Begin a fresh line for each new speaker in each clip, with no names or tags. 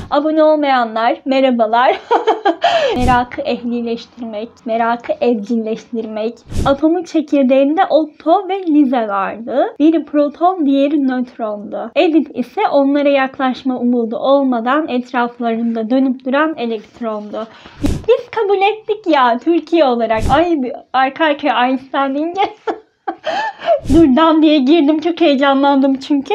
Abone olmayanlar merhabalar. Merakı ehlileştirmek, merakı evcilleştirmek. Atomun çekirdeğinde Otto ve Lise vardı. Biri proton, diğeri nötrondu. Edith ise onlara yaklaşma umudu olmadan etraflarında dönüp duran elektrondu. Biz kabul ettik ya Türkiye olarak. Ay arka arkaya Einstein deyince Durdan diye girdim, çok heyecanlandım çünkü.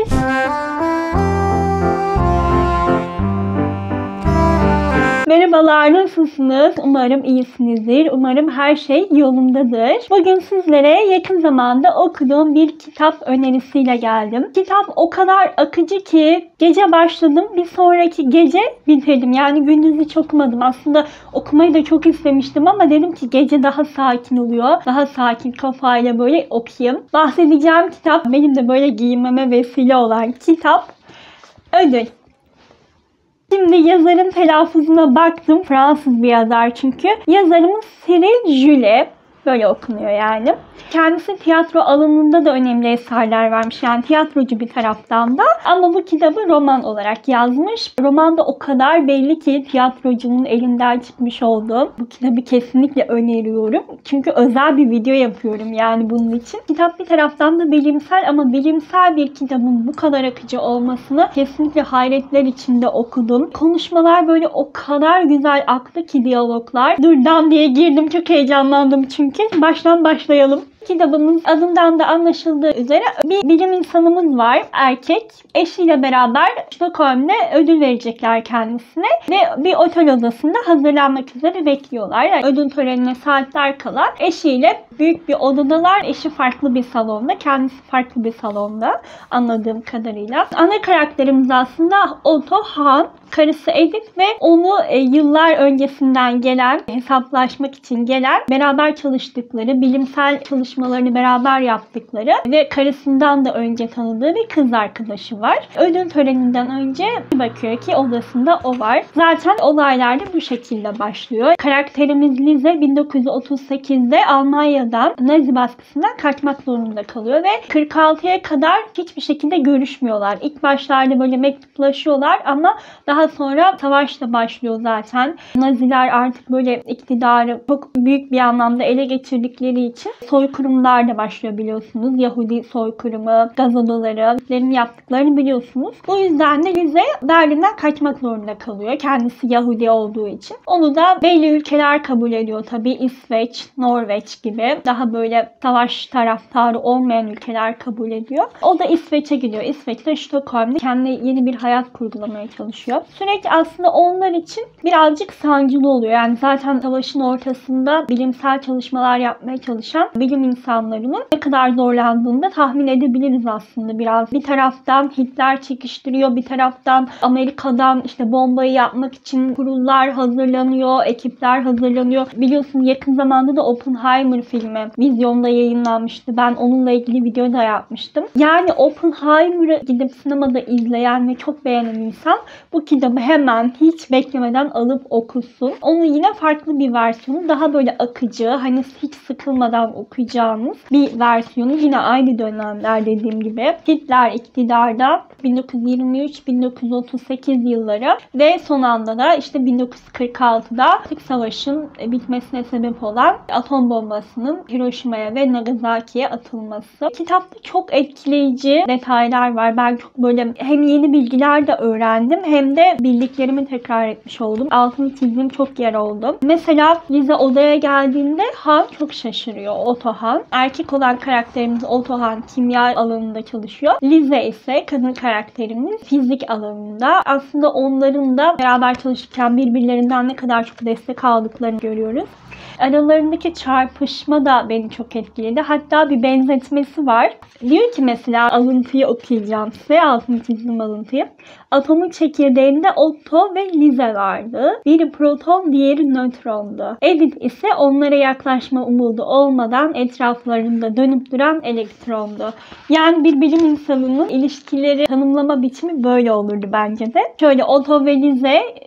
Merhabalar, nasılsınız? Umarım iyisinizdir. Umarım her şey yolundadır. Bugün sizlere yakın zamanda okuduğum bir kitap önerisiyle geldim. Kitap o kadar akıcı ki gece başladım, bir sonraki gece bitirdim. Yani gündüz hiç okumadım. Aslında okumayı da çok istemiştim ama dedim ki gece daha sakin oluyor. Daha sakin kafayla böyle okuyayım. Bahsedeceğim kitap benim de böyle giyinmeme vesile olan kitap Ödül. Şimdi yazarın telaffuzuna baktım. Fransız bir yazar çünkü. Yazarımız Cyril Julet. Böyle okunuyor yani. Kendisi tiyatro alanında da önemli eserler vermiş. Yani tiyatrocu bir taraftan da. Ama bu kitabı roman olarak yazmış. Romanda o kadar belli ki tiyatrocunun elinden çıkmış olduğu. Bu kitabı kesinlikle öneriyorum. Çünkü özel bir video yapıyorum yani bunun için. Kitap bir taraftan da bilimsel ama bilimsel bir kitabın bu kadar akıcı olmasını kesinlikle hayretler içinde okudum. Konuşmalar böyle o kadar güzel aktı ki, diyaloglar. Durdan diye girdim, çok heyecanlandım çünkü. Baştan başlayalım. Kitabımız adından da anlaşıldığı üzere bir bilim insanımız var, erkek. Eşiyle beraber Stockholm'de ödül verecekler kendisine ve bir otel odasında hazırlanmak üzere bekliyorlar. Yani ödül törenine saatler kala eşiyle büyük bir odadalar. Eşi farklı bir salonda, kendisi farklı bir salonda anladığım kadarıyla. Ana karakterimiz aslında Otto Hahn, karısı Edith ve onu yıllar öncesinden gelen, hesaplaşmak için gelen, beraber çalıştıkları, bilimsel çalışmalarını beraber yaptıkları ve karısından da önce tanıdığı bir kız arkadaşı var. Ödül töreninden önce bir bakıyor ki odasında o var. Zaten olaylar da bu şekilde başlıyor. Karakterimiz Lise 1938'de Almanya'dan Nazi baskısından kaçmak zorunda kalıyor ve 46'ya kadar hiçbir şekilde görüşmüyorlar. İlk başlarda böyle mektuplaşıyorlar ama daha sonra savaş da başlıyor zaten. Naziler artık böyle iktidarı çok büyük bir anlamda ele geçirdikleri için soykırımlar da başlıyor biliyorsunuz. Yahudi soykırımı, gaz odaları yaptıklarını biliyorsunuz. Bu yüzden de Lise Berlin'den kaçmak zorunda kalıyor. Kendisi Yahudi olduğu için. Onu da belli ülkeler kabul ediyor tabii. İsveç, Norveç gibi daha böyle savaş taraftarı olmayan ülkeler kabul ediyor. O da İsveç'e gidiyor. İsveç'te Stockholm'da kendine yeni bir hayat kurgulamaya çalışıyor. Süreç aslında onlar için birazcık sancılı oluyor. Yani zaten savaşın ortasında bilimsel çalışmalar yapmaya çalışan bilim insanlarının ne kadar zorlandığını da tahmin edebiliriz aslında biraz. Bir taraftan Hitler çekiştiriyor, bir taraftan Amerika'dan işte bombayı yapmak için kurullar hazırlanıyor, ekipler hazırlanıyor. Biliyorsun yakın zamanda da Oppenheimer filmi vizyonda yayınlanmıştı. Ben onunla ilgili video da yapmıştım. Yani Oppenheimer'ı gidip sinemada izleyen ve çok beğenen insan bu kitabı hemen hiç beklemeden alıp okusun. Onun yine farklı bir versiyonu, daha böyle akıcı, hani hiç sıkılmadan okuyacağınız bir versiyonu. Yine aynı dönemler dediğim gibi. Hitler iktidarda 1923-1938 yılları ve son anda da işte 1946'da savaşın bitmesine sebep olan atom bombasının Hiroşima'ya ve Nagasaki'ye atılması. Kitapta çok etkileyici detaylar var. Ben çok böyle hem yeni bilgiler de öğrendim hem de bildiklerimi tekrar etmiş oldum. Altını çizdiğim çok yer oldu. Mesela Lise odaya geldiğinde Han çok şaşırıyor. Otto Hahn. Erkek olan karakterimiz Otto Hahn kimya alanında çalışıyor. Lise ise kadın karakterimiz fizik alanında. Aslında onların da beraber çalışırken birbirlerinden ne kadar çok destek aldıklarını görüyoruz. Aralarındaki çarpışma da beni çok etkiledi. Hatta bir benzetmesi var. Diyor ki mesela, alıntıyı okuyacağım size. Altını çizdim alıntıyı. Atomun çekirdeğinde Otto ve Lise vardı. Biri proton, diğeri nötrondu. Edith ise onlara yaklaşma umudu olmadan etraflarında dönüp duran elektrondu. Yani bir bilim insanının ilişkileri tanımlama biçimi böyle olurdu bence de. Şöyle Otto ve Lise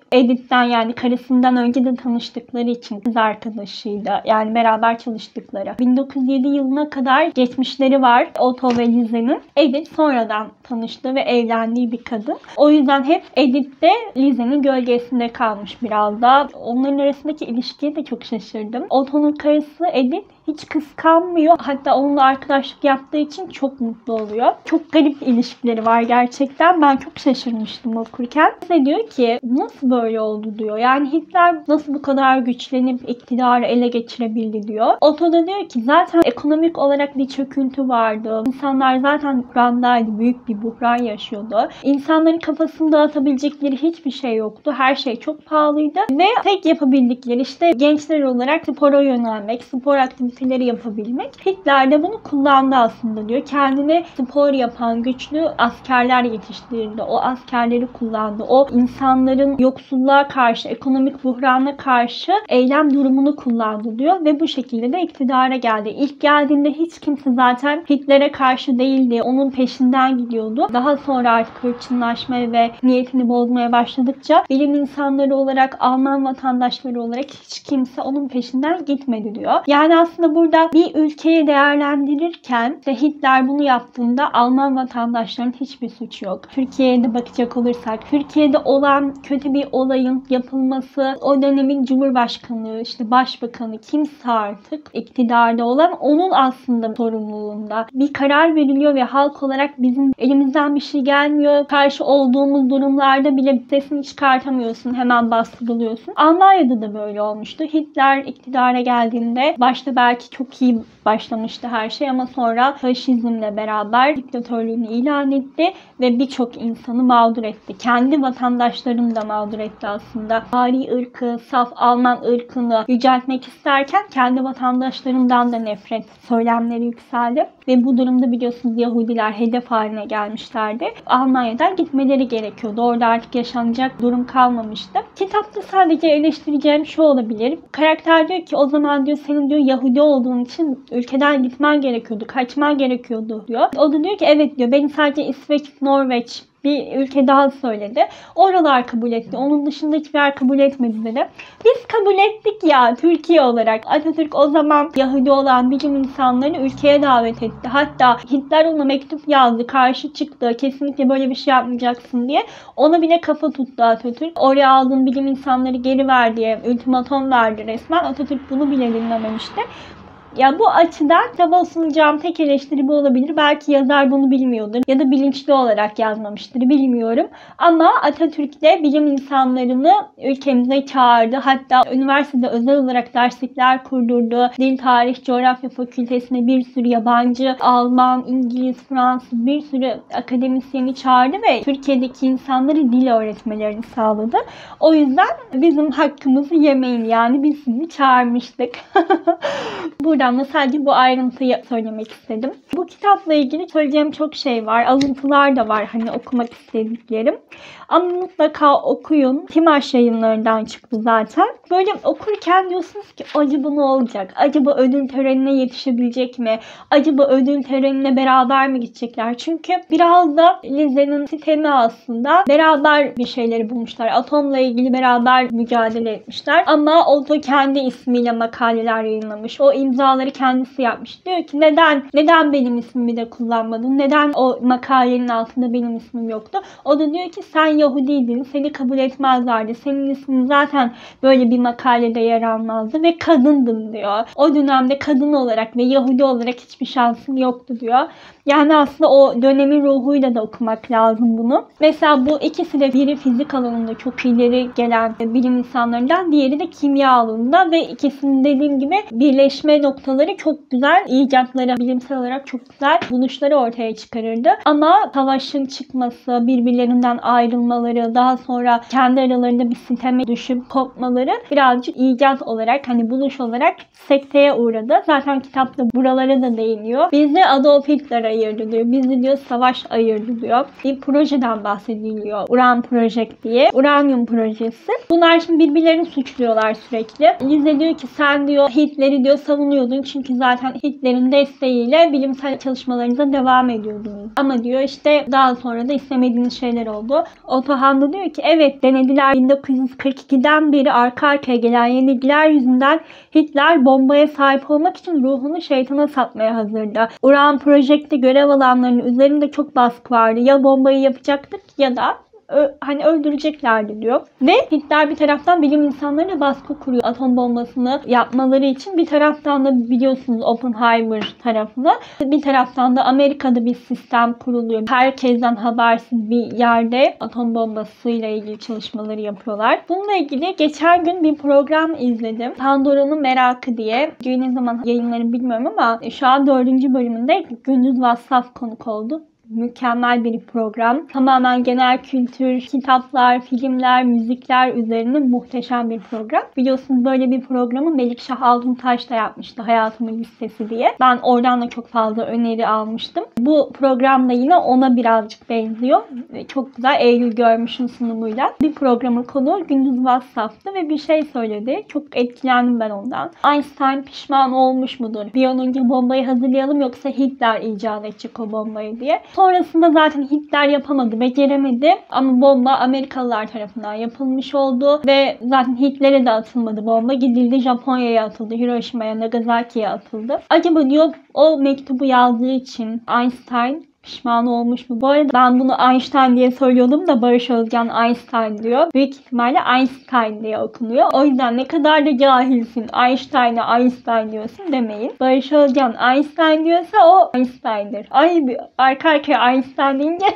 Edith'ten yani karısından önce de tanıştıkları için kız arkadaşıydı. Yani beraber çalıştıkları. 1907 yılına kadar geçmişleri var Otto ve Lise'nin. Edith sonradan tanıştığı ve evlendiği bir kadın. O yüzden hep Edith de Lise'nin gölgesinde kalmış biraz da. Onların arasındaki ilişkiye de çok şaşırdım. Otto'nun karısı Edith hiç kıskanmıyor. Hatta onunla arkadaşlık yaptığı için çok mutlu oluyor. Çok garip ilişkileri var gerçekten. Ben çok şaşırmıştım okurken. Size diyor ki nasıl böyle oldu diyor. Yani Hitler nasıl bu kadar güçlenip iktidarı ele geçirebildi diyor. Otto da diyor ki zaten ekonomik olarak bir çöküntü vardı. İnsanlar zaten buhrandaydı. Büyük bir buhran yaşıyordu. İnsanların kafasını dağıtabilecekleri hiçbir şey yoktu. Her şey çok pahalıydı. Ve tek yapabildikleri işte gençler olarak spora yönelmek, spor aktiviteleri yapabilmek. Hitler de bunu kullandı aslında diyor. Kendine spor yapan güçlü askerler yetiştirdi. O askerleri kullandı. O insanların yoksulluğa karşı, ekonomik buhrana karşı eylem durumunu kullandı diyor ve bu şekilde de iktidara geldi. İlk geldiğinde hiç kimse zaten Hitler'e karşı değildi. Onun peşinden gidiyordu. Daha sonra artık hırçınlaşmaya ve niyetini bozmaya başladıkça bilim insanları olarak, Alman vatandaşları olarak hiç kimse onun peşinden gitmedi diyor. Yani aslında burada bir ülkeyi değerlendirirken işte Hitler bunu yaptığında Alman vatandaşların hiçbir suçu yok. Türkiye'ye de bakacak olursak, Türkiye'de olan kötü bir olayın yapılması, o dönemin Cumhurbaşkanı, işte Başbakanı kimse artık iktidarda olan onun aslında sorumluluğunda. Bir karar veriliyor ve halk olarak bizim elimizden bir şey gelmiyor. Karşı olduğumuz durumlarda bile sesini çıkartamıyorsun. Hemen bastırılıyorsun. Almanya'da da böyle olmuştu. Hitler iktidara geldiğinde başta belki çok iyi başlamıştı her şey ama sonra faşizmle beraber diktatörlüğünü ilan etti ve birçok insanı mağdur etti. Kendi vatandaşlarını da mağdur etti aslında. Ari ırkı, saf Alman ırkını yüceltmek isterken kendi vatandaşlarından da nefret söylemleri yükseldi. Ve bu durumda biliyorsunuz Yahudiler hedef haline gelmişlerdi. Almanya'dan gitmeleri gerekiyordu. Orada artık yaşanacak durum kalmamıştı. Kitapta sadece eleştireceğim şu olabilir. Karakter diyor ki o zaman diyor senin diyor Yahudi olduğun için ülkeden gitmen gerekiyordu, kaçman gerekiyordu diyor. O da diyor ki evet diyor beni sadece İsveç, Norveç bir ülke daha söyledi. Oralar kabul etti. Onun dışında hiçbir yer kabul etmedi dedi. Biz kabul ettik ya Türkiye olarak. Atatürk o zaman Yahudi olan bilim insanlarını ülkeye davet etti. Hatta Hitler ona mektup yazdı. Karşı çıktı. Kesinlikle böyle bir şey yapmayacaksın diye. Ona bile kafa tuttu Atatürk. Oraya aldığın bilim insanları geri ver diye ultimatom verdi resmen. Atatürk bunu bile dinlememişti. Ya bu açıdan kitaba sunacağım tek eleştiri bu olabilir. Belki yazar bunu bilmiyordur ya da bilinçli olarak yazmamıştır bilmiyorum. Ama Atatürk de bilim insanlarını ülkemize çağırdı. Hatta üniversitede özel olarak derslikler kurdurdu. Dil, Tarih, Coğrafya Fakültesine bir sürü yabancı, Alman, İngiliz, Fransız bir sürü akademisyeni çağırdı ve Türkiye'deki insanlara dil öğretmelerini sağladı. O yüzden bizim hakkımızı yemeyin yani biz sizi çağırmıştık. Buradan da sadece bu ayrıntıyı söylemek istedim. Bu kitapla ilgili söyleyeceğim çok şey var. Alıntılar da var hani okumak istediklerim. Ama mutlaka okuyun. Timaş yayınlarından çıktı zaten. Böyle okurken diyorsunuz ki acaba ne olacak? Acaba ödül törenine yetişebilecek mi? Acaba ödül törenine beraber mi gidecekler? Çünkü biraz da Lise'nin sistemi aslında beraber bir şeyleri bulmuşlar. Atomla ilgili beraber mücadele etmişler. Ama o da kendi ismiyle makaleler yayınlamış. O imzaları kendisi yapmış. Diyor ki neden benim ismimi de kullanmadın? Neden o makalenin altında benim ismim yoktu? O da diyor ki sen Yahudiydin. Seni kabul etmezlerdi. Senin ismin zaten böyle bir makalede yer almazdı ve kadındın diyor. O dönemde kadın olarak ve Yahudi olarak hiçbir şansın yoktu diyor. Yani aslında o dönemin ruhuyla da okumak lazım bunu. Mesela bu ikisi de biri fizik alanında çok ileri gelen bilim insanlarından, diğeri de kimya alanında ve ikisinin dediğim gibi birleşme noktaları çok güzel, icatları bilimsel olarak çok güzel buluşları ortaya çıkarırdı. Ama savaşın çıkması, birbirlerinden ayrılmaları, daha sonra kendi aralarında bir siteme düşüp kopmaları birazcık icat olarak hani buluş olarak sekteye uğradı. Zaten kitapta buralara da değiniyor. Bizi Adolf Hitler ayırdı diyor. Bizi diyor savaş ayırdı diyor. Bir projeden bahsediliyor. Uran Project diye. Uranyum projesi. Bunlar şimdi birbirlerini suçluyorlar sürekli. Lise diyor ki sen diyor Hitler'i diyor savunuyorsun yapıyordun çünkü zaten Hitler'in desteğiyle bilimsel çalışmalarınıza devam ediyordunuz. Ama diyor işte daha sonra da istemediğiniz şeyler oldu. Otto Hahn da diyor ki evet denediler, 1942'den beri arka arkaya gelen yenilgiler yüzünden Hitler bombaya sahip olmak için ruhunu şeytana satmaya hazırdı. Uran Project'te görev alanlarının üzerinde çok baskı vardı. Ya bombayı yapacaktık ya da öldüreceklerdi diyor. Ve Hitler bir taraftan bilim insanlarına baskı kuruyor atom bombasını yapmaları için. Bir taraftan da biliyorsunuz Oppenheimer tarafına. Bir taraftan da Amerika'da bir sistem kuruluyor. Herkesten habersiz bir yerde atom bombasıyla ilgili çalışmaları yapıyorlar. Bununla ilgili geçen gün bir program izledim. Pandora'nın Merakı diye. Ne zaman yayınlarını bilmiyorum ama şu an 4. bölümünde Gündüz Vassaf konuk oldu. Mükemmel bir program. Tamamen genel kültür, kitaplar, filmler, müzikler üzerine muhteşem bir program. Biliyorsunuz böyle bir programı Melikşah Altuntaş da yapmıştı. Hayatımın Listesi diye. Ben oradan da çok fazla öneri almıştım. Bu program da yine ona birazcık benziyor. Çok güzel. Eylül Görmüş'ün sunumuyla. Bir programın konu Gündüz Vassaf'tı ve bir şey söyledi. Çok etkilendim ben ondan. Einstein pişman olmuş mudur? Bir an önce bombayı hazırlayalım yoksa Hitler icat edecek o bombayı diye. Sonrasında zaten Hitler yapamadı, beceremedi. Ama bomba Amerikalılar tarafından yapılmış oldu. Ve zaten Hitler'e de atılmadı bomba. Gidildi Japonya'ya atıldı. Hiroşima'ya, Nagasaki'ye atıldı. Acaba diyor o mektubu yazdığı için Einstein pişman olmuş mu? Bu arada ben bunu Einstein diye söylüyordum da Barış Özgen Einstein diyor. Büyük ihtimalle Einstein diye okunuyor. O yüzden ne kadar da cahilsin, Einstein'a Einstein diyorsun demeyin. Barış Özgen Einstein diyorsa o Einstein'dir. Ay arka arkaya Einstein deyince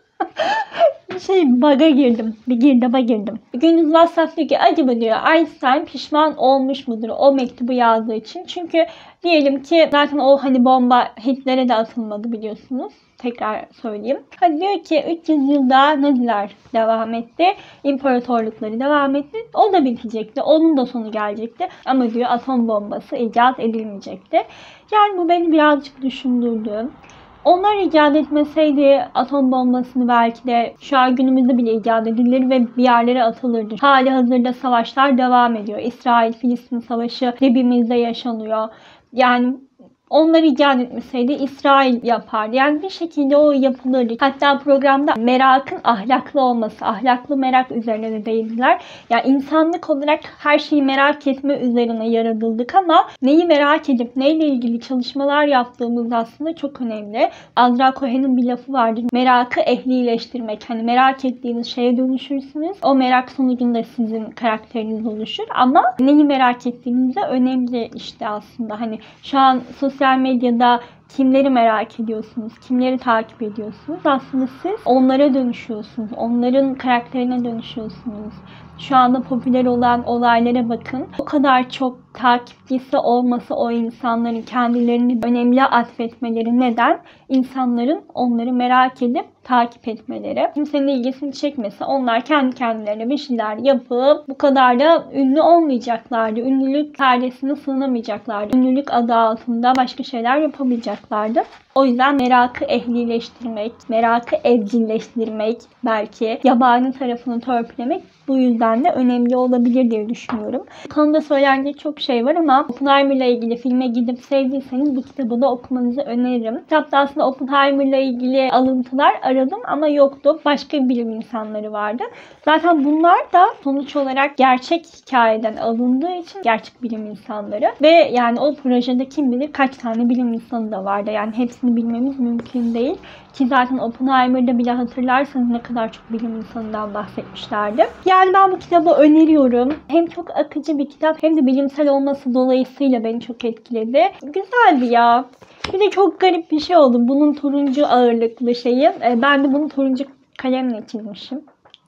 bug'a girdim. Bir girdaba girdim. Gündüz Vassaf diyor ki acaba diyor Einstein pişman olmuş mudur o mektubu yazdığı için? Çünkü diyelim ki zaten o bomba Hitler'e de atılmadı biliyorsunuz. Tekrar söyleyeyim. Hadi diyor ki 300 yıl daha Naziler devam etti. İmparatorlukları devam etti. O da bitecekti. Onun da sonu gelecekti. Ama diyor atom bombası icat edilmeyecekti. Yani bu beni birazcık düşündürdü. Onlar icat etmeseydi atom bombasını belki de şu an günümüzde bile icat edilir ve bir yerlere atılırdı. Hali hazırda savaşlar devam ediyor. İsrail-Filistin savaşı dibimizde yaşanıyor. Yani onları icat etmeseydi İsrail yapardı. Yani bir şekilde o yapılırdı. Hatta programda merakın ahlaklı olması, ahlaklı merak üzerine de değindiler. Yani insanlık olarak her şeyi merak etme üzerine yaratıldık ama neyi merak edip neyle ilgili çalışmalar yaptığımız aslında çok önemli. Azra Cohen'in bir lafı vardır. Merakı ehlileştirmek. Merak ettiğiniz şeye dönüşürsünüz. O merak sonucunda sizin karakteriniz oluşur. Ama neyi merak ettiğiniz de önemli işte aslında. Şu an sosyal medyada kimleri merak ediyorsunuz, kimleri takip ediyorsunuz? Aslında siz onlara dönüşüyorsunuz, onların karakterine dönüşüyorsunuz. Şu anda popüler olan olaylara bakın. O kadar çok takipçisi olması o insanların kendilerini önemli atfetmeleri neden? İnsanların onları merak edip takip etmeleri. Kimsenin ilgisini çekmese onlar kendi kendilerine bir şeyler yapıp bu kadar da ünlü olmayacaklardı. Ünlülük perdesine sığınamayacaklardı. Ünlülük adı altında başka şeyler yapamayacaklardı. O yüzden merakı ehlileştirmek, merakı evcilleştirmek, belki yabani tarafını törpülemek bu yüzden de önemli olabilir diye düşünüyorum. Bu konuda söylenecek çok şey var ama Oppenheimer'la ilgili filme gidip sevdiyseniz bu kitabı da okumanızı öneririm. Kitapta aslında Oppenheimer'la ilgili alıntılar aradım ama yoktu. Başka bilim insanları vardı. Zaten bunlar da sonuç olarak gerçek hikayeden alındığı için gerçek bilim insanları ve yani o projede kim bilir kaç tane bilim insanı da vardı. Yani hepsini bilmemiz mümkün değil. Ki zaten Oppenheimer'da bile hatırlarsanız ne kadar çok bilim insanından bahsetmişlerdi. Yani ben bu kitabı öneriyorum. Hem çok akıcı bir kitap hem de bilimsel olması dolayısıyla beni çok etkiledi. Güzeldi ya. Bir de çok garip bir şey oldu. Bunun turuncu ağırlıklı şeyi. Ben de bunu turuncu kalemle çizmişim.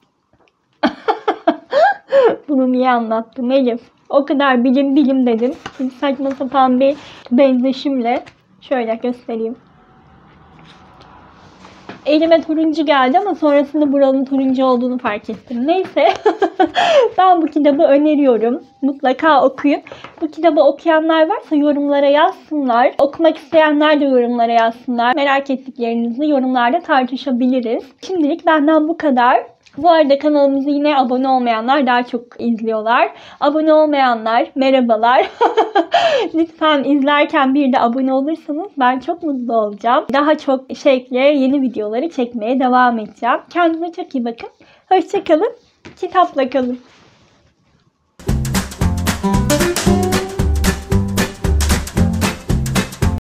Bunu niye anlattım Elif? O kadar bilim dedim. Şimdi saçma sapan bir benzeşimle şöyle göstereyim. Elime turuncu geldi ama sonrasında buranın turuncu olduğunu fark ettim. Neyse. Ben bu kitabı öneriyorum. Mutlaka okuyun. Bu kitabı okuyanlar varsa yorumlara yazsınlar. Okumak isteyenler de yorumlara yazsınlar. Merak ettiklerinizi yorumlarda tartışabiliriz. Şimdilik benden bu kadar. Bu arada kanalımızı yine abone olmayanlar daha çok izliyorlar. Abone olmayanlar merhabalar. Lütfen izlerken bir de abone olursanız ben çok mutlu olacağım. Daha çok şekle yeni videoları çekmeye devam edeceğim. Kendinize çok iyi bakın. Hoşça kalın. Kitapla kalın.